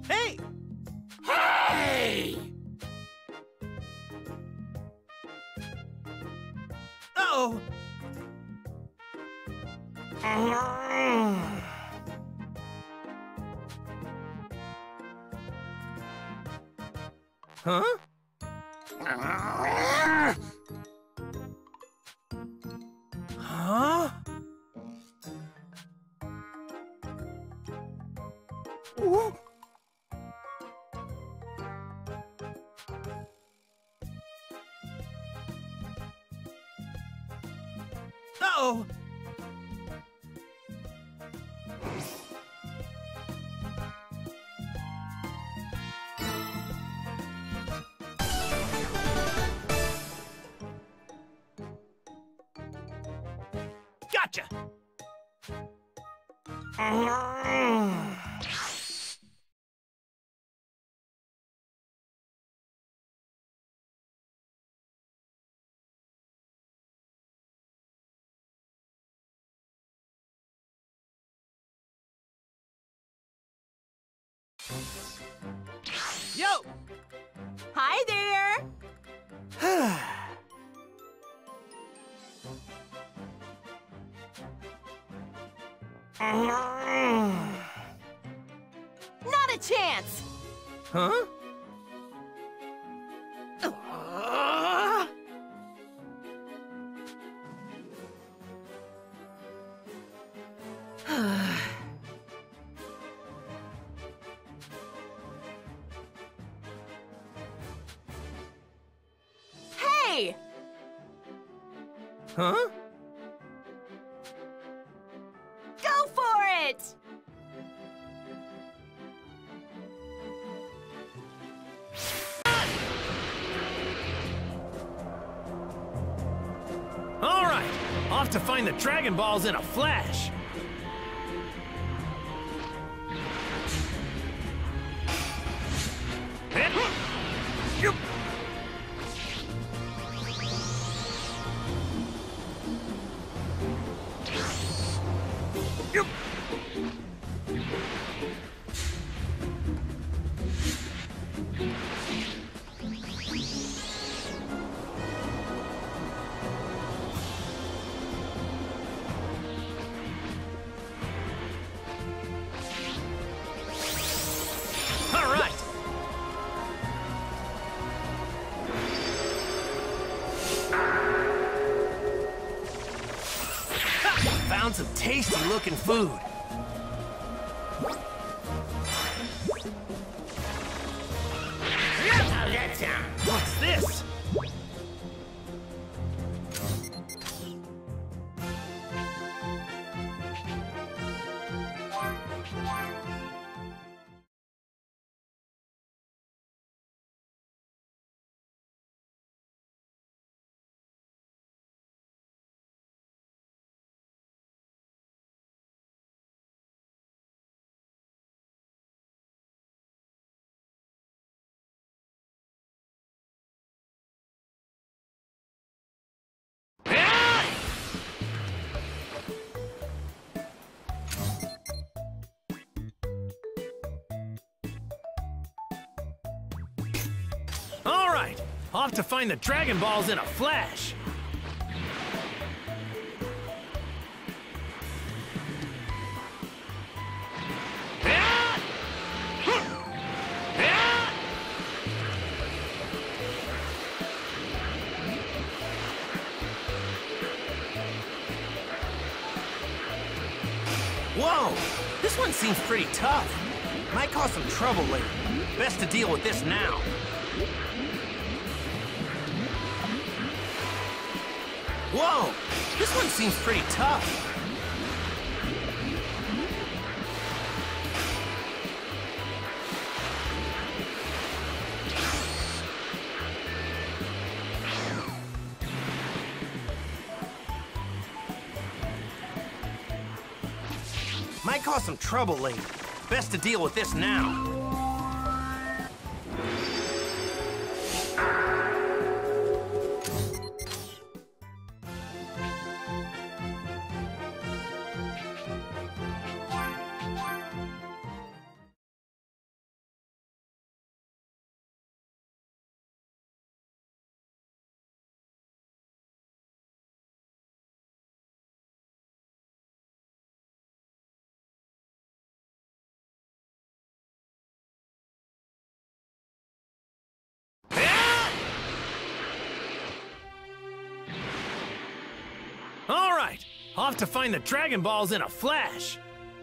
Hey! Hey! Uh-oh! Huh? Huh? Ooh. Uh-oh! Gotcha! Yo! Hi there! Not a chance! Huh? Hey! Huh? Go for it! All right, off to find the Dragon Balls in a flash. Yup. Yup. All right. Ha! Found some tasty-looking food. How's that sound? What's this? All right, off to find the Dragon Balls in a flash. Whoa, this one seems pretty tough. Might cause some trouble later. Best to deal with this now. Whoa, this one seems pretty tough. Might cause some trouble later. Best to deal with this now. right, off to find the Dragon Balls in a flash.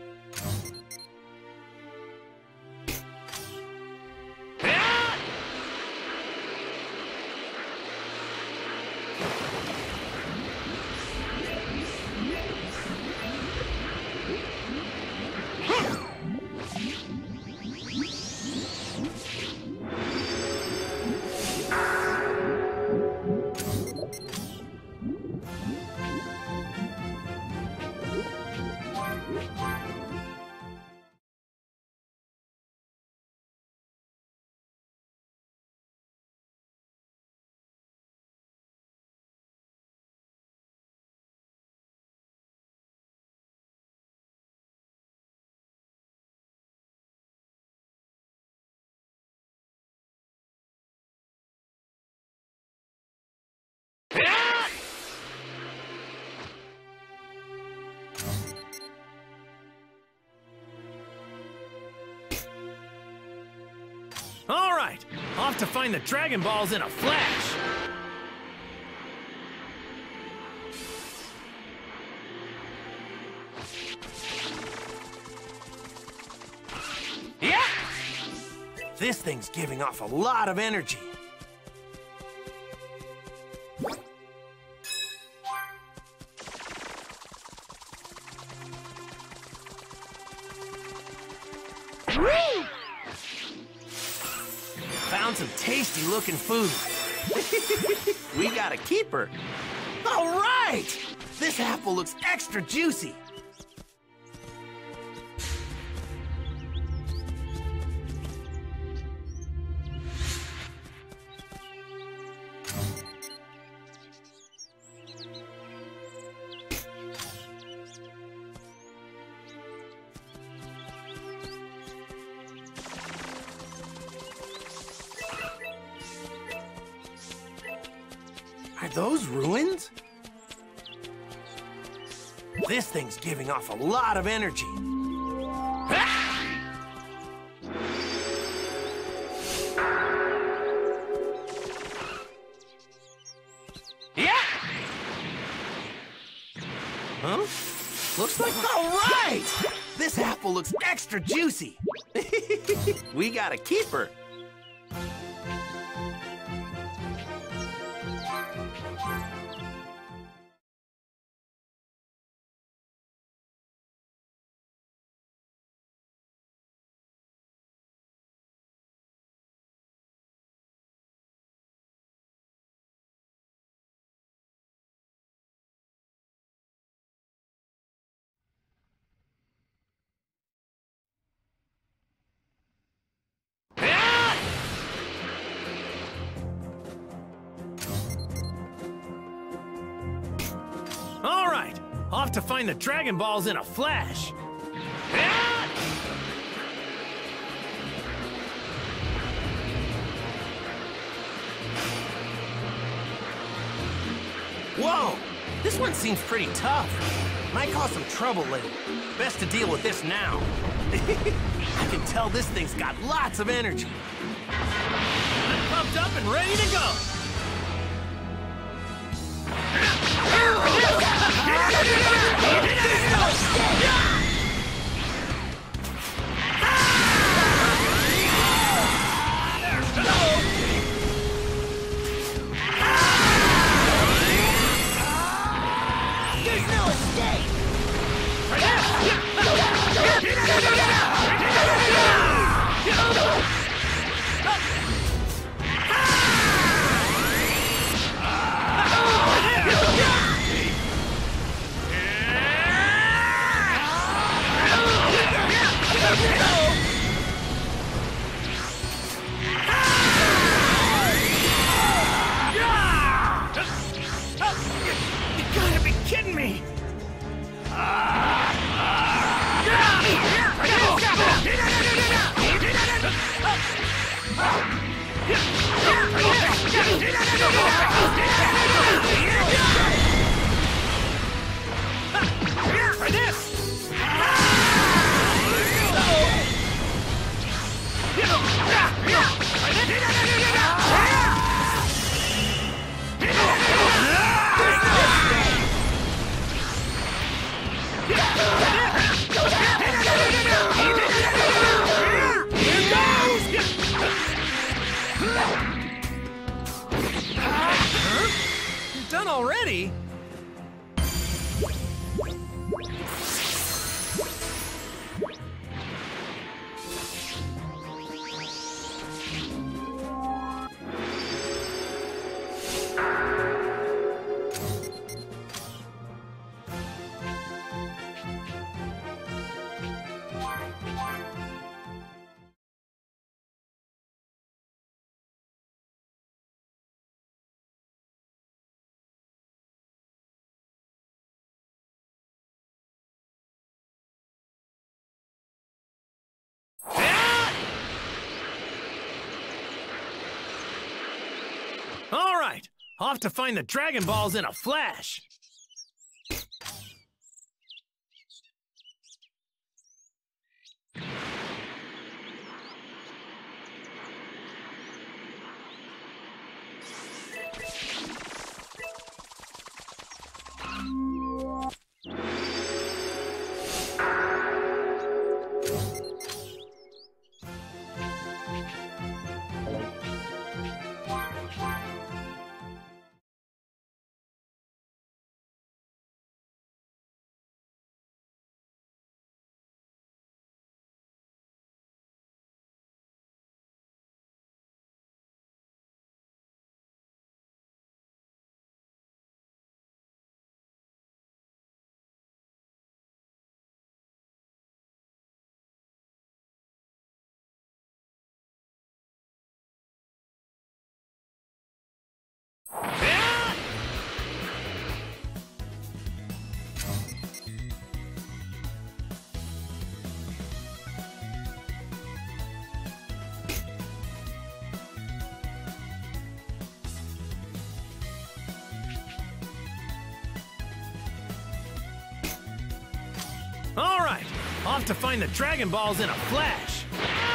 All right, off to find the Dragon Balls in a flash. Yeah! This thing's giving off a lot of energy. Woo! Found some tasty-looking food. We got a keeper. All right! This apple looks extra juicy. Are those ruins? This thing's giving off a lot of energy. Yeah! Huh? Looks like... All right! This apple looks extra juicy. We got a keeper. All right, off to find the Dragon Balls in a flash. Whoa, this one seems pretty tough. Might cause some trouble later. Best to deal with this now. I can tell this thing's got lots of energy. I'm pumped up and ready to go. There's no escape! You gotta be kidding me! For this! All right, off to find the Dragon Balls in a flash. All right, off to find the Dragon Balls in a flash.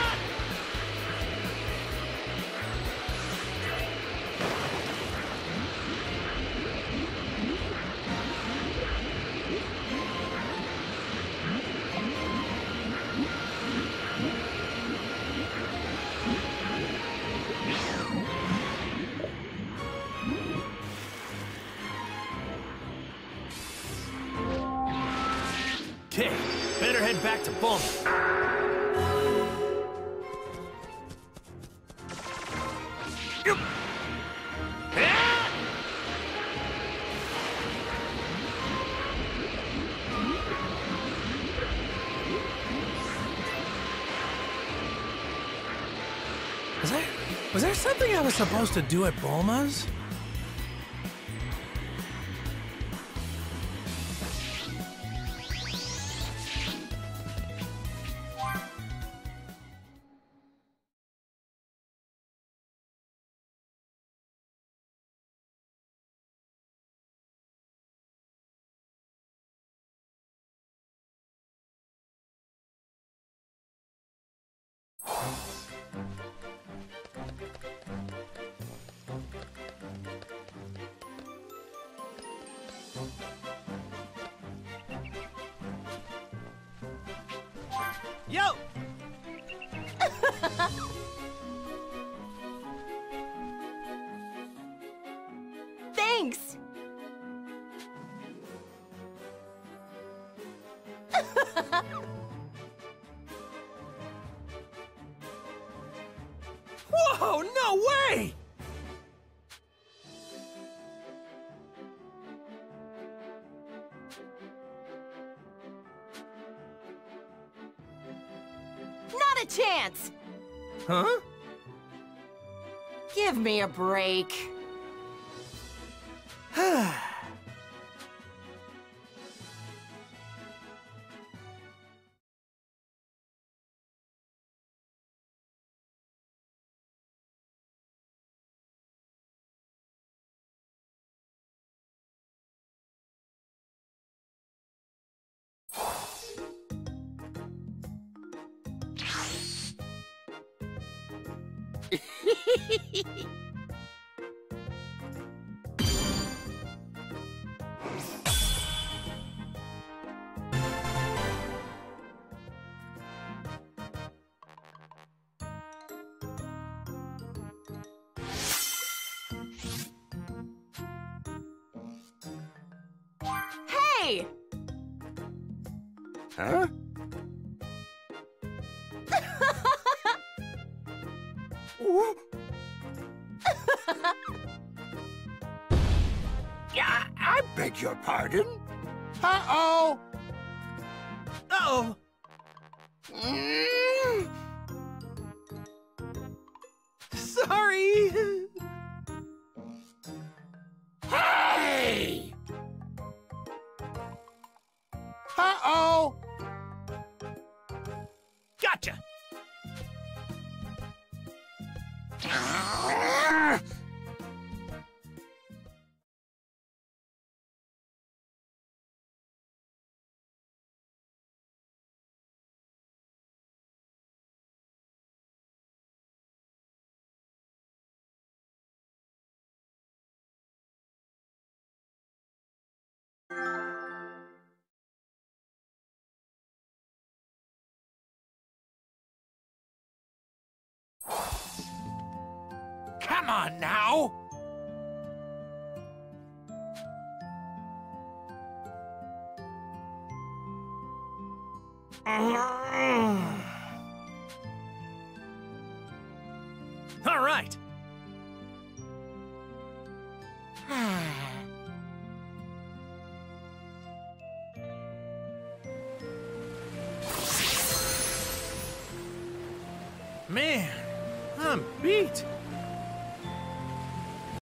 Okay, better head back to Bulma. Was there something I was supposed to do at Bulma's? Yo! Thanks! Whoa, no way! Not a chance! Huh? Give me a break. Hey! Huh? Yeah, I beg your pardon. Uh-oh. Uh-oh. Mm. Sorry. Hey! Uh-oh. Gotcha. Come on now! All right. Man, I'm beat.